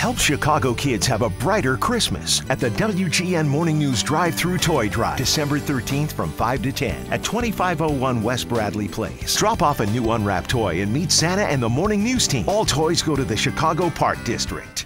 Help Chicago kids have a brighter Christmas at the WGN Morning News Drive-Thru Toy Drive, December 13th from 5 to 10 at 2501 West Bradley Place. Drop off a new unwrapped toy and meet Santa and the Morning News team. All toys go to the Chicago Park District.